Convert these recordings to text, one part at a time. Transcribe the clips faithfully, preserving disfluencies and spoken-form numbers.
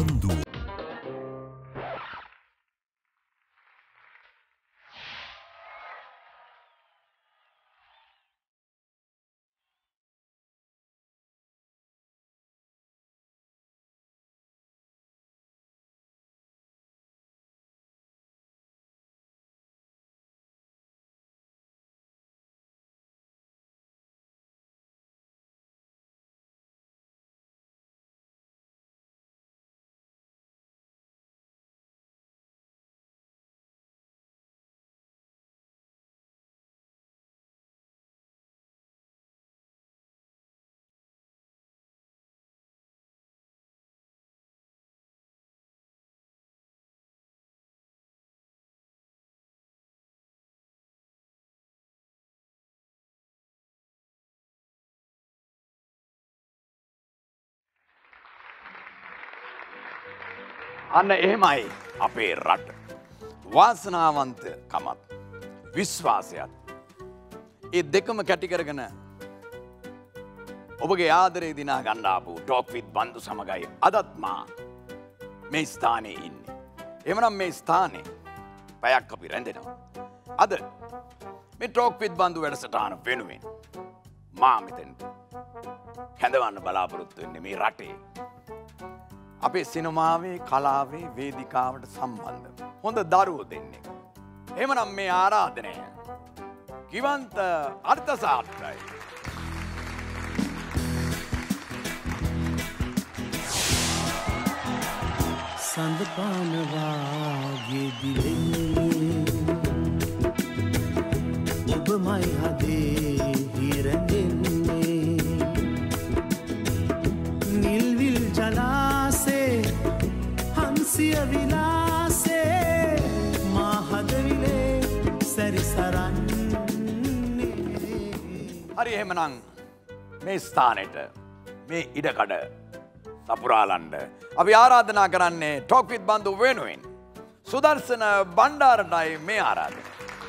බන්දු අන්න එහෙමයි අපේ රට. වාසනාවන්ත කමත් විශ්වාසයත් ඒ දෙකම කැටි කරගෙන ඔබගේ ආදරේ දිනා ගන්න ආපු ටොක් විත් බන්දු සමගයි අදත් මා මේ ස්ථානයේ ඉන්නේ. එhmenan මේ ස්ථානයේ පැයක් අපි රැඳෙනවා. අද මේ ටොක් විත් බන්දු වැඩසටහන වෙනුවෙන් මා මෙතෙන්ට කැඳවන්න බලාපොරොත්තු වෙන්නේ මේ රටේ අපේ සිනමාවේ කලාවේ වේදිකාවට සම්බන්ධ හොඳ දරුවෝ දෙන්නෙක්. එහෙමනම් මේ ආරාධනය කිවන්ත අර්ථසාත්‍රයි. සඳ පානවාගේ දිලෙන්නේ ඔබමයි හදේ හිරෙන්නේ නිල්විල් ජලාසේ හංසිය විලාසේ මා හදවිලේ සැරිසරන්නේ. හරි එහෙමනම් මේ ස්ථානෙට මේ ඉඩකඩ සපුරාලන්ඩ අපි ආරාධනා කරන්නේ ටොක් විත් බන්දු වෙනුවෙන් සුදර්ශන බණ්ඩාරටයි මේ ආරාධනය.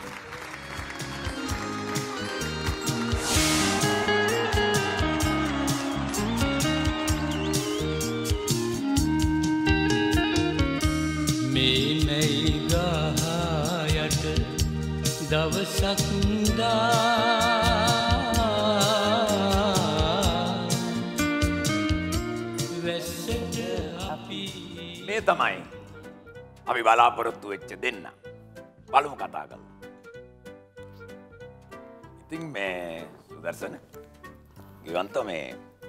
මේ මැයි ගහයට දවසක් දා මේ තමයි අපි බලාපොරොත්තු වෙච්ච දෙන්න. බලමු කතා කරලා. ඉතින් මේ සුදර්ශන ගිවන්ත මේ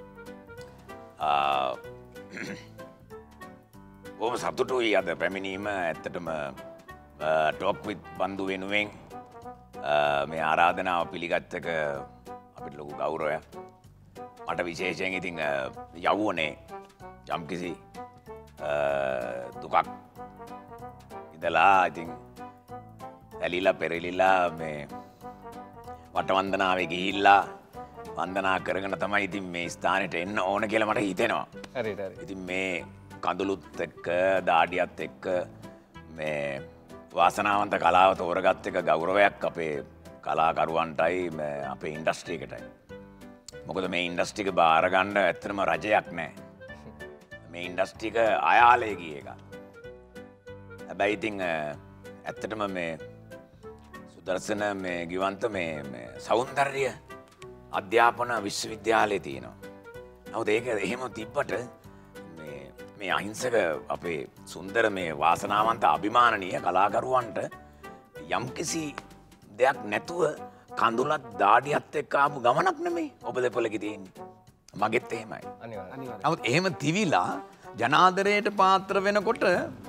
බොහොම සතුටුයි අද පැමිණීම. ඇත්තටම ටොක් විත් බන්දු වෙනුවෙන් මේ ආරාධනාව පිළිගත් එක අපිට ලොකු ගෞරවයක්. මට විශේෂයෙන් ඉතින් යවුවනේ යම්කිසි දුකක් ඉදලා ඉතින් ඇලිලා පෙරලිලා මේ වටවන්දනාවේ ගිහිල්ලා වන්දනා කරගෙන තමයි ඉතින් මේ ස්ථානෙට එන්න ඕන කියලා මට හිතෙනවා. ඉතින් මේ කඳුළුත් එක්ක දාඩියත් එක්ක මේ වාසනාවන්ත කලාව තෝරගත් එක ගෞරවයක් අපේ කලාකරුවන්ටයි අපේ ඉන්ඩස්ට්‍රීකටයි. මොකද මේ ඉන්ඩස්ට්‍රික බාරගන්න ඇත්තටම රජයක් නෑ. මේ ඉන්ඩස්ට්‍රික අයාලය ගිය එක. හැබැයි ඉතින් ඇත්තටම මේ සුදර්ශන මේ ගිවන්ත මේ සෞන්දර්ය අධ්‍යාපන විශ්වවිද්‍යාලය තියෙනවා. නමුත් ඒක එහෙම තිබ්බට මේ අහිංසක අපේ සුන්දර මේ වාසනාවන්ත අභිමානනීය කලාකරුවන්ට යම්කිසි දෙයක් නැතුව කඳුලත් දාඩියත් එක්ක ආපු ගමනක් නෙමෙයි ඔබ දෙපොළක තියෙන්නේ. මගෙත් එහෙමයි. නමුත් එහෙම තිවිලා ජනාදරයට පාත්‍ර වෙනකොට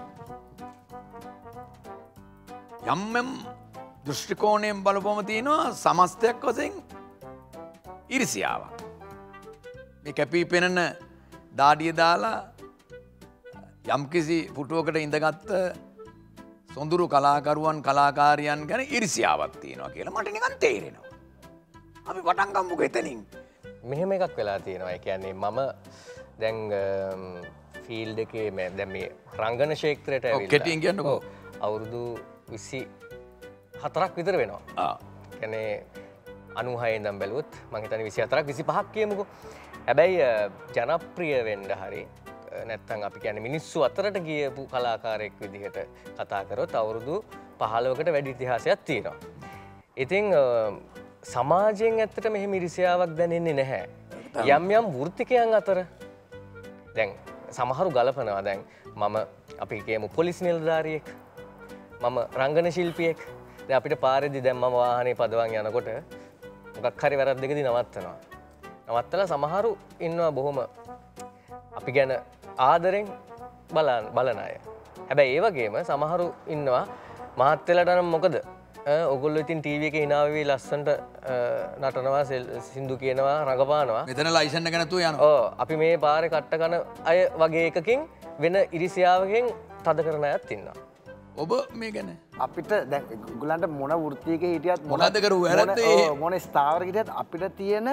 යම් යම් දෘෂ්ටිකෝණයෙන් බලපුවම තියෙනවා සමස්තයක් වශයෙන් ඉරිසියාවක්. මේ කැපී පෙනෙන දාඩිය දාලා යම්කිසි පුටුවකට ඉඳගත්ත සොඳුරු කලාකරුවන් කලාකාරයන් ගැන ඉරිසියාවක් තියෙනවා කියලා මට නිකන් තේරෙනවා. අපි පටන් ගමුකෝ එතනින්. මෙහෙම එකක් වෙලා තියෙනවා. ඒ කියන්නේ මම දැන් ෆීල්ඩ් එකේ දැන් මේ රංගන ක්ෂේත්‍රයට ඇවිල්ලා කෙටියෙන් කියන්නකෝ අවුරුදු විසි හතරක් විතර වෙනවා. ආ. කියන්නේ අනූහය ඉඳන් බැලුවොත් මම හිතන්නේ විසි හතරක් විසි පහක් කියමුකෝ. හැබැයි ජනප්‍රිය වෙන්න හරි නැත්තම් අපි කියන්නේ මිනිස්සු අතරට ගියපු කලාකාරයෙක් විදිහට කතා කරොත් අවුරුදු පහළොවකට වැඩි ඉතිහාසයක් තියෙනවා. ඉතින් සමාජයෙන් ඇත්තට මෙහෙම ඉරිසියාවක් දැනෙන්නේ නැහැ. යම් යම් වෘත්තිකයන් අතර දැන් සමහරු ගලපනවා දැන් මම අපි කියමු පොලිස් නිලධාරියෙක් මම රංගන ශිල්පියෙක් දැන් අපිට පාරේදී දැන් මම වාහනේ පදවන් යනකොට මොකක් හරි වැරද්දකදී නවත්තනවා. නවත්තලා සමහරු ඉන්නවා බොහොම අපි ගැන ආදරෙන් බලන බලන අය. හැබැයි ඒ වගේම සමහරු ඉන්නවා මහත් වෙලාට නම් මොකද ඔගොල්ලෝ ඉතින් ටීවී එකේ hina වෙවි ලස්සනට නටනවා සින්දු කියනවා රඟපානවා. මෙතන ලයිසන් එක නැතුව යනවා. ඔව් අපි මේ පාරේ කට්ට කන අය වගේ එකකින් වෙන ඉරිසියාවකින් තද කරන අයත් ඉන්නවා. ඔබ මේ ගැන අපිට දැන් ඒගොල්ලන්ට මොන වෘත්තියක හිටියත් මොනවද කරුවේ වැරද්දේ මොන ස්ථාවරක හිටියත් අපිට තියෙන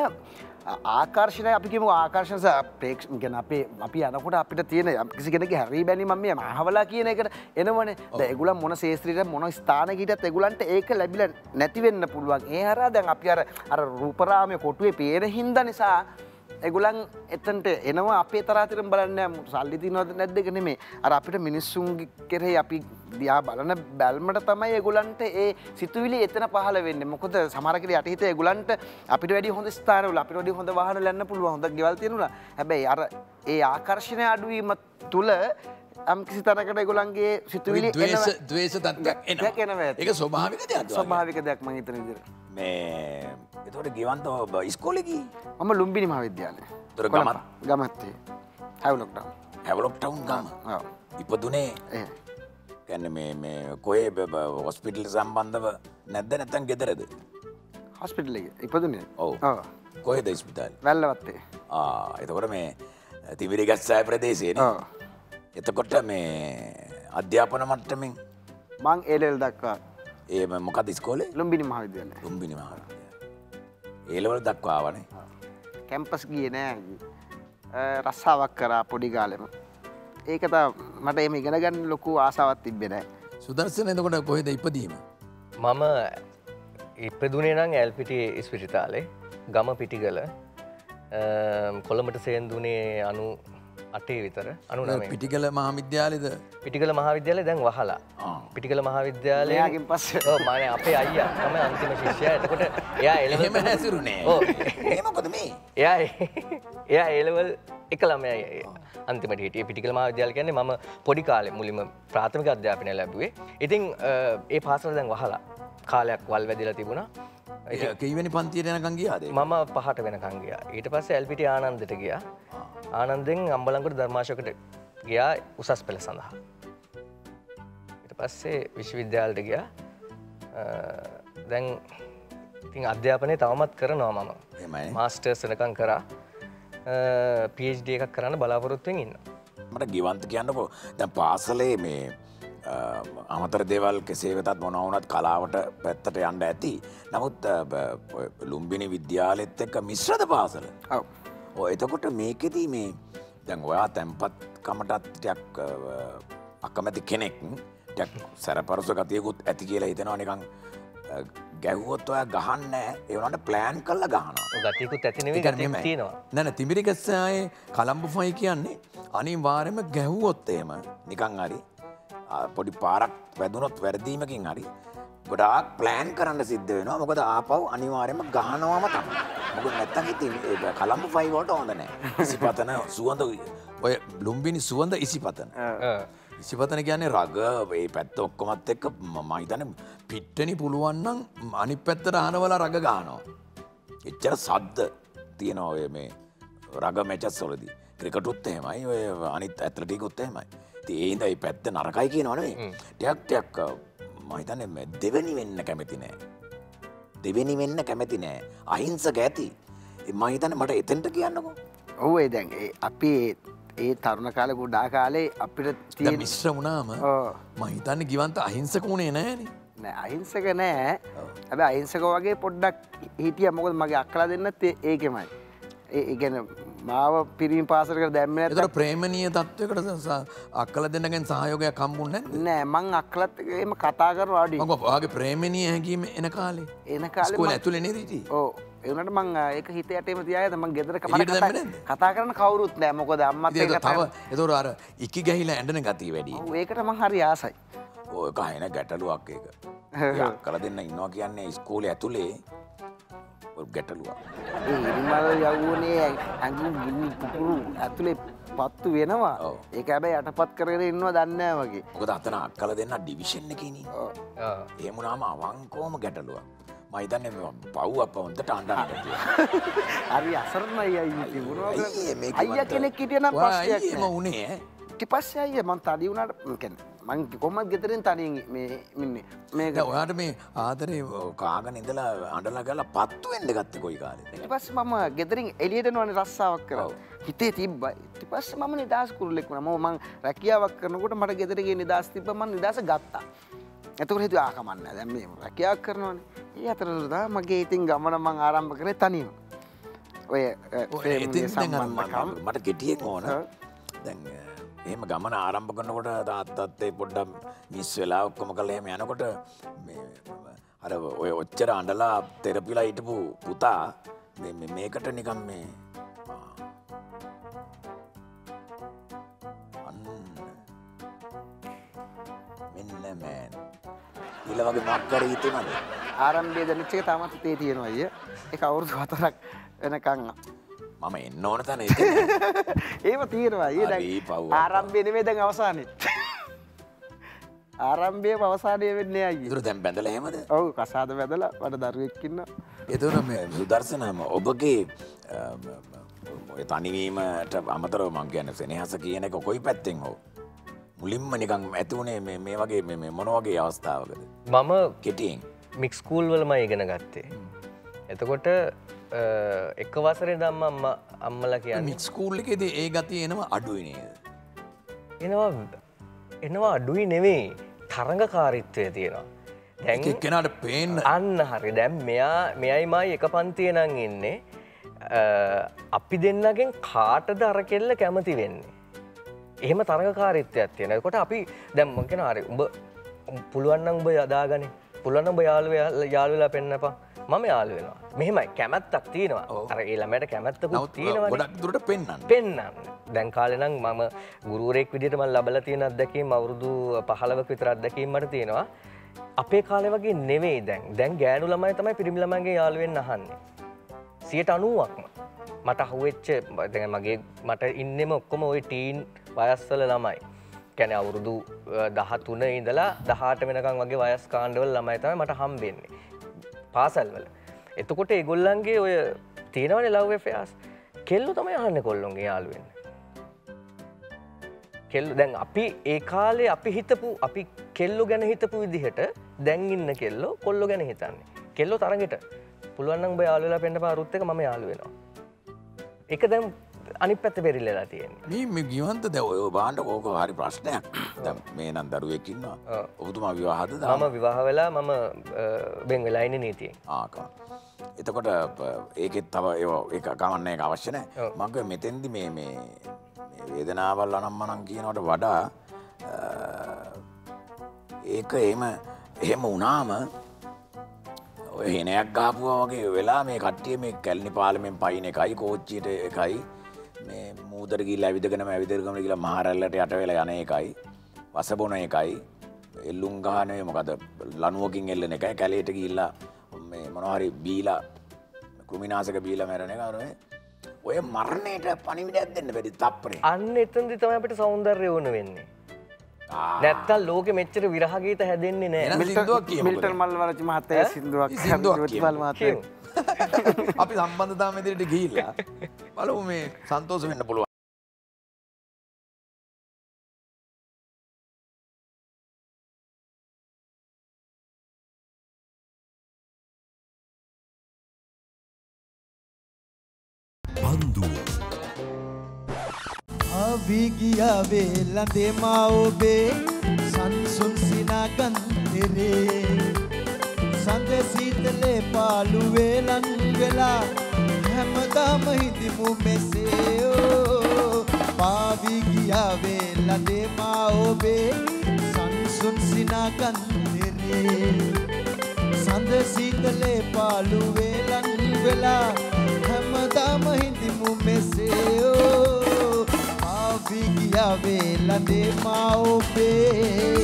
ආකර්ෂණය අපි කියමු ආකර්ෂණ ප්‍රේක්ෂ කියන්නේ අපේ අපි යනකොට අපිට තියෙන කිසි කෙනෙක්ගේ හැරී බැලීම මම මේ අහවලා කියන එකට එනවනේ. දැන් ඒගොල්ලන් මොන ශේත්‍රයකට මොන ස්ථානයක හිටියත් ඒගොල්ලන්ට ඒක ලැබිලා නැති වෙන්න පුළුවන්. ඒ හරහා දැන් අපි අර අර රූපරාමයේ කොටුවේ පේන හින්දා නිසා ඒගොල්ලන් එතනට එනවා අපේ තරාතිරම බලන්නේ සල්ලි තියනවද නැද්ද ඒක නෙමෙයි. අර අපිට මිනිස්සුන් කෙරෙහි අපි දිහා බලන බැල්මට තමයි ඒගොල්ලන්ට ඒ සිතුවිලි එතන පහළ වෙන්නේ. මොකද සමහර කෙනෙක් යටිහිත ඒගොල්ලන්ට අපිට වැඩි හොඳ ස්ථානවල අපිට වැඩි හොඳ වාහන ලැන්න පුළුවන්. හොඳ ගෙවල් තියෙනවා. හැබැයි අර ඒ ආකර්ෂණය අඩුවීම තුල යම් කිසි තරකට ඒගොල්ලන්ගේ සිතුවිලි ද්වේෂ ද්වේෂ තත්ත්වයක් එනවා. ඒක ස්වභාවික දෙයක්. ස්වභාවික දෙයක් මම හිතන විදිහට. මේ එතකොට ගෙවන්ත ඉස්කෝලේ ගියේ මම ලුම්බිනි මහාවිද්‍යාලේ. තොර ගමත් ගමත් හැවලොක් ටවුන්. හැවලොක් ටවුන් ගම. ඔව්. ඉපදුනේ ඒ. කියන්නේ මේ මේ කොහේ හොස්පිටල් සම්බන්ධව නැද්ද නැත්නම් ගෙදරද? හොස්පිටල් එකේ ඉපදුනේ. ඔව්. ඔව්. කොහෙද ඉස්පිතාලේ? වැල්ලවත්තේ. ආ එතකොට මේ තිමිරිගස්සාය ප්‍රදේශයේනේ. ඔව්. එතකොට මේ අධ්‍යාපන මට්ටමින් මං ඒ ලෙවල් දක්වා ඒ මොකද ඉස්කෝලේ? ලුම්බිනි මහාවිද්‍යාලේ. ලුම්බිනි මහාවිද්‍යාලය. ඒ ලෙවල් දක්වා ආවනේ. කැම්පස් ගියේ නෑ. රස්සාවක් කරා පොඩි කාලෙම. ඒක තමයි මට එහෙම ඉගෙන ගන්න ලොකු ආසාවක් තිබ්බේ නෑ. සුදර්ශන එතකොට කොහෙද ඉපදීම? මම ඉපදුනේ නම් ඇල්පිටියේ ඉස්පිරිතාලේ ගම පිටිගල කොළඹට සේන්දුනේ අනු අටේ විතර අනු නවය. පිටිගල මහාවිද්‍යාලයේද? පිටිගල මහාවිද්‍යාලය දැන් වහලා. පිටිගල මහාවිද්‍යාලය එයාගෙන් පස්සේ ඔව් මම අපේ අයියා තමයි අන්තිම ශිෂ්‍යයා. එතකොට එයා ඒ ලෙවල් එහෙම හැසිරුනේ. ඔව්. ඒ මොකද මේ? එයා එයා ඒ ලෙවල් එක ළමයි අන්තිමට හිටියේ. පිටිගල මහාවිද්‍යාලය කියන්නේ මම පොඩි කාලේ මුලින්ම ප්‍රාථමික අධ්‍යාපනය ලැබුවේ. ඉතින් ඒ පාසල දැන් වහලා කාලයක් වල් වැදිලා තිබුණා. කීවෙනි පන්තියට යනකම් ගියාද? මම පහට වෙනකන් ගියා. ඊට පස්සේ එල්පිටි ආනන්දට ගියා. ආනන්දෙන් අම්බලන්ගොඩ ධර්මාශෝකට ගියා උසස් පෙළ සඳහා. ඊට පස්සේ විශ්වවිද්‍යාලයට ගියා. දැන් ඉතින් අධ්‍යාපනය තවමත් කරනවා මම. එහෙමයි. මාස්ටර්ස් වෙනකන් කරා. PhD එකක් කරන්න බලාපොරොත්තු වෙමින් ඉන්නවා. මට ගිවන්ත කියන්නකෝ. දැන් පාසලේ මේ අමතර දේවල් කෙසේ වෙතත් මොනවා වුණත් කලාවට පැත්තට යන්න ඇති. නමුත් ලුම්බිනි විද්‍යාලෙත් එක්ක මිශ්‍රද පාසල? ඔව්. ඔය එතකොට මේකෙදී මේ දැන් ඔයා තැම්පත් කමටත් ටිකක් අකමැති කෙනෙක් ටිකක් සැරපරස ගතියකුත් ඇති කියලා හිතනවා නිකන් ගැහුවොත් ඔයා ගහන්නේ නැහැ. ඒ වුණාට ප්ලෑන් කරලා ගහනවා. ගතියකුත් ඇති නෙවෙයි ගතියක් තියෙනවා. නෑ නෑ තිමිරිගස්සායේ කලම්බු ෆයි කියන්නේ අනිවාර්යයෙන්ම ගැහුවොත් එහෙම නිකන් හරි පොඩි පාරක් වැදුනොත් වැරදීමකින් හරි ගොඩාක් ප්ලෑන් කරන්න සිද්ධ වෙනවා. මොකද ආපහු අනිවාර්යයෙන්ම ගහනවාම තමයි. මොකද නැත්තම් ඉතින් කලම්බු ෆයි වලට හොඳ නැහැ. ඉසිපතන සුවඳ ඔය ලුම්බිනි සුවඳ ඉසිපතන. ඉසිපතන කියන්නේ රග මේ පැත්ත ඔක්කොමත් එක්ක මම හිතන්නේ පිට්ටනි පුළුවන් නම් අනිත් පැත්තට අහනවලා රග ගහනවා. එච්චර සද්ද තියෙනවා ඔය මේ රග මැචස් වලදී. ක්‍රිකටුත් එහෙමයි ඔය අනිත් ඇත්ලටිකුත් එහෙමයි. ඉතින් ඒ හින්දා මේ පැත්ත නරකයි කියනවා නෙවෙයි. ටිකක් ටිකක් මම හිතන්නේ දෙවෙනි වෙන්න කැමති නෑ. දෙවෙනි වෙන්න කැමති නෑ. අහිංසක ඇති. මම හිතන්නේ මට එතෙන්ට කියන්නකෝ. ඔව් ඒ දැන් ඒ අපි ඒ තරුණ කාලේ ගොඩා කාලේ අපිට තියෙන මිශ්‍ර වුණාම මම හිතන්නේ ගිවන්ත අහිංසක වුණේ නෑනේ. නෑ අහිංසක නෑ. හැබැයි අහිංසක වගේ පොඩ්ඩක් හිටියා. මොකද මගේ අක්කලා දෙන්නත් ඒකෙමයි. ඒ කියන්නේ මාව පිරිමි පාසලකට දැම්මේ නැත්නම් ඒතර ප්‍රේමණීය තත්වයකට අක්කලා දෙන්නගෙන් සහයෝගයක් හම්බුන්නේ නැද්ද? නෑ මං අක්කලත් එක්ක එහෙම කතා කරනවා අඩි. මම ඔයාගේ ප්‍රේමණීය හැඟීම එන කාලේ එන කාලේ ස්කෝලේ ඇතුලේ නේද හිටියේ? ඔව් ඒ වුණාට මං ඒක හිත යටේම තියාගෙන මං ගෙදර කතා කරන කවුරුත් නෑ මොකද අම්මත් එක්ක තව ඒතකොට අර ඉකි ගහිලා ඇඬන ගතිය වැඩි. ඔව් ඒකට මං හරි ආසයි. ඔය කහින ගැටලුවක් ඒක. යක්කලා දෙන්න ඉන්නවා කියන්නේ ඉස්කෝලේ ඇතුලේ ගැටලුවක්. ඒ ඉරිමල් යවුනේ අඟුම් ගිනි පුපුරු ඇතුලේ පත්තු වෙනවා. ඒක හැබැයි යටපත් කරගෙන ඉන්නවා දන්නේ නැහැ වගේ. මොකද අතන අක්කලා දෙන්න ඩිවිෂන් එකේ නේ. ඔව්. එහෙම වුණාම අවංකවම ගැටලුවක්. මම හිතන්නේ මේ පව් අප්ප හොන්දට අඬන්න කියලා. හරි අසරණයි අයියේ තිබුණා කියලා. අයියා කෙනෙක් හිටියනම් ප්‍රශ්නයක් නෑ. මම උනේ ඈ. ඊට පස්සේ අයියා මං තඩි වුණාට කියන්නේ මං කොහොමද ගෙදරින් තනියෙන් මේ ඉන්නේ. මේක ඔයාට මේ ආදරේ කාගෙන ඉඳලා අඬලා ගාලා පත්තු වෙන්න ගත්තේ කොයි කාලෙද? ඊට පස්සේ මම ගෙදරින් එළියට යනවනේ රස්සාවක් කරා. හිතේ තිබ්බයි. ඊට පස්සේ මම නිදාස් කුරුල්ලෙක් වුණා. මම මං රැකියාවක් කරනකොට මට ගෙදර ගියේ නිදාස් තිබ්බ මං නිදාස ගත්තා. එතකොට හිතුවා ආ කමක් නැහැ. දැන් මේ රැකියාවක් කරනවනේ. ඒ අතරතුර තමයි මගේ ඉතින් ගමන මං ආරම්භ කරේ තනියම. ඔය සම්බන්ධකම් මට ගෙටියෙක් ඕන. දැන් එහෙම ගමන ආරම්භ කරනකොට තාත්තත් ඒ පොඩ්ඩක් මිස් වෙලා ඔක්කොම කරලා එහෙම යනකොට මේ අර ඔය ඔච්චර අඬලා තෙරපිලා හිටපු පුතා මේ මේකට නිකන් මේ මෙන්න මෑන් ඊළ වගේ මක්කර හිතුණාද ආරම්භයේ දැනෙච්ච එක තාමත් හිතේ තියෙනවා අයියා. ඒක අවුරුදු හතරක් වෙනකන් මම එන්න ඕන තැන එතන. ඒව තියෙනවා අයියා. දැන් ආරම්භය නෙමෙයි දැන් අවසානේ. ආරම්භයේම අවසානය වෙන්නේ අයියේ. ඒතර දැන් බැඳලා එහෙමද? ඔව් කසාද බැඳලා මට දරුවෙක් ඉන්නවා. ඒතර මේ සුදර්ශනම ඔබගේ ඔය තනිවීමට අමතරව මං කියන්නේ සෙනෙහස කියන එක කොයි පැත්තෙන් හෝ මුලින්ම නිකන් ඇති උනේ මේ මේ වගේ මේ මොන වගේ අවස්ථාවකද? මම කෙටියෙන් මික්ස් ස්කූල් වලම ඉගෙන ගත්තේ. එතකොට එක වසරේ දම්ම අම්මා අම්මලා කියන්නේ මික්ස් ස්කූල් එකේදී ඒ ගතිය එනවා අඩුයි නේද? එනවා එනවා අඩුයි නෙවෙයි තරඟකාරීත්වය තියෙනවා. දැන් එක්කෙනාට පේන්න අන්න හරි. දැන් මෙයා මෙයයි මායි එක පන්තියේ නම් ඉන්නේ. අපි දෙන්නගෙන් කාටද අර කෙල්ල කැමති වෙන්නේ? එහෙම තරඟකාරීත්වයක් තියෙනවා. ඒකට අපි දැන් මම කියනවා හරි උඹ පුළුවන් නම් උඹ යදාගන්නේ. පුළුවන් නම් උඹ යාළු යාළු වෙලා පෙන්නපන්. මම යාළු වෙනවා. මෙහෙමයි කැමැත්තක් තියෙනවා. අර ඒ ළමයට කැමැත්තකුත් තියෙනවානේ. ගොඩක් දුරට පෙන්නන්න. පෙන්නන්න. දැන් කාලේ නම් මම ගුරුවරයෙක් විදිහට මම ලබලා තියෙන අත්දැකීම් අවුරුදු පහළොවක විතර අත්දැකීම් මට තියෙනවා. අපේ කාලේ වගේ නෙවෙයි දැන්. දැන් ගෑනු ළමයි තමයි පිරිමි ළමයින්ගේ යාළු වෙන්න අහන්නේ. සියයට අනූවක්ම මට අහුවෙච්ච දැන් මගේ මට ඉන්නෙම ඔක්කොම ওই ටීන් වයස්වල ළමයි. කියන්නේ අවුරුදු දහතුන ඉඳලා දහඅට වෙනකන් වගේ වයස් කාණ්ඩවල ළමයි තමයි මට හම්බෙන්නේ. පාසල්වල. එතකොට ඒගොල්ලන්ගේ ඔය තියෙනවනේ ලව් ඇෆෙයාර්ස්. කෙල්ලෝ තමයි අහන්නේ කොල්ලොන්ගේ යාළු වෙන්න. කෙල්ලෝ දැන් අපි ඒ කාලේ අපි හිතපු අපි කෙල්ලෝ ගැන හිතපු විදිහට දැන් ඉන්න කෙල්ලෝ කොල්ලෝ ගැන හිතන්නේ. කෙල්ලෝ තරගෙට පුළුවන් නම් ඔබ යාළු වෙලා පෙන්නපන් අරුත් එක මම යාළු වෙනවා. ඒක දැන් අනිත් පැත්ත පෙරිල්ලලා තියෙන්නේ. මේ මේ ගිවන්ත දැන් ඔය බාන්න කෝක හරි ප්‍රශ්නයක්. දැන් මේ නම් දරුවෙක් ඉන්නවා. ඔබතුමා විවාහද? මම විවාහ වෙලා මම බෙන් වෙලා ඉන්නේ නීතියෙන්. ආ කා. එතකොට ඒකෙත් තව ඒක ගමන්නේ ඒක අවශ්‍ය නැහැ. මම කිය මෙතෙන්දි මේ මේ මේ වේදනාවල් අනම්මනම් කියනවට වඩා ඒක එහෙම එහෙම වුණාම ඔය හේනයක් ගහපුවා වගේ වෙලා මේ කට්ටිය මේ කැලණි පාලමෙන් පයින් එකයි කෝච්චියට එකයි මේ මූදර ගිහිල්ලා ඇවිදගෙනම ඇවිදගෙන ගිහිල්ලා මහරැල්ලට යට වෙලා යන එකයි වසබොන එකයි එල්ලුම් ගහනේ මොකද ලණුවකින් එල්ලන එකයි කැලේට ගිහිල්ලා මේ මොනවා හරි බීලා කුමිනාශක බීලා මැරෙන එක අරනේ ඔය මරණයට පණිවිඩයක් දෙන්න බැරි තප්පරේ අන්න එතනදි තමයි අපිට సౌందර්යය වුණ වෙන්නේ නැත්තම් ලෝකෙ මෙච්චර විරහ ගීත හැදෙන්නේ නැහැ මිල්ටන් මල්වරචි මහත්තයා සින්දුවක් සින්දුවක් අපි සම්බන්ධතාව මෙදිරට ගිහිල්ලා බලමු මේ සන්තෝෂ වෙන්න පුළුවන් අවිගියා වේලඳේ මා ඔබේ සංසුන් සිනාගන්තරේ සඳ සීතලේ පාළු වේලන් වෙලා හැමදාම හිඳිමු මෙසේ ඕ පාවිගියා වේලඳේ මා ඔබේ සංසුන් සිනාගන්තරේ සඳ සීතලේ පාළු වේලන් වෙලා හැමදාම හිඳිමු මෙසේ ආවි ගියා වේලඳේ මා ඔබේ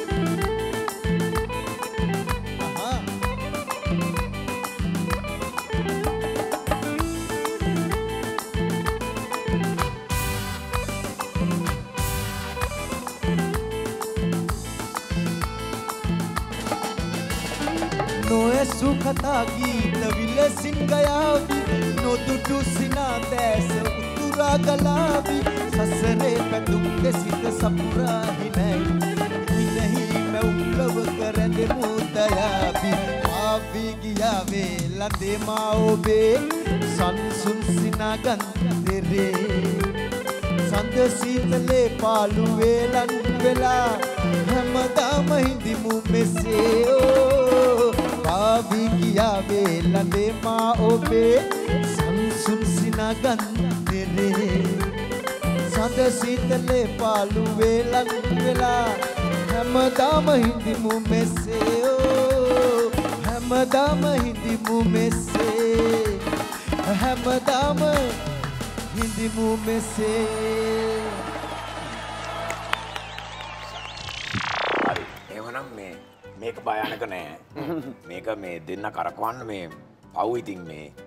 නොඇසු කතා ගීත විලසින් ගයාවි නොදුටු සිනා දැස උතුරා ගලාවි සසරේ පැතුම් දෙසිත සපුරා හිනැයි හිනෙහි මැවුලව කරඳෙමු දයාවි ආවි ගියා වේලඳේ මා ඔබේ සංසුන් සිනාගන් දෙරේ සඳ සීතලේ පාළු වේලන් වෙලා හැමදාම හිඳිමු මෙසේ ආවි ගියා වේලඳේ මා ඔබේ සංසුන් සිනාගන් දෙරේ සඳ සීතලේ පාළු වේලන් වෙලා හැමදාම හිඳිමු මෙසේ හැමදාම හිඳිමු මෙසේ හැමදාම හිඳිමු මෙසේ හරි එහෙනම් මේ මේක භයානක නෑ මේක මේ දෙන්න කරකවන්න මේ පව් ඉතින් මේ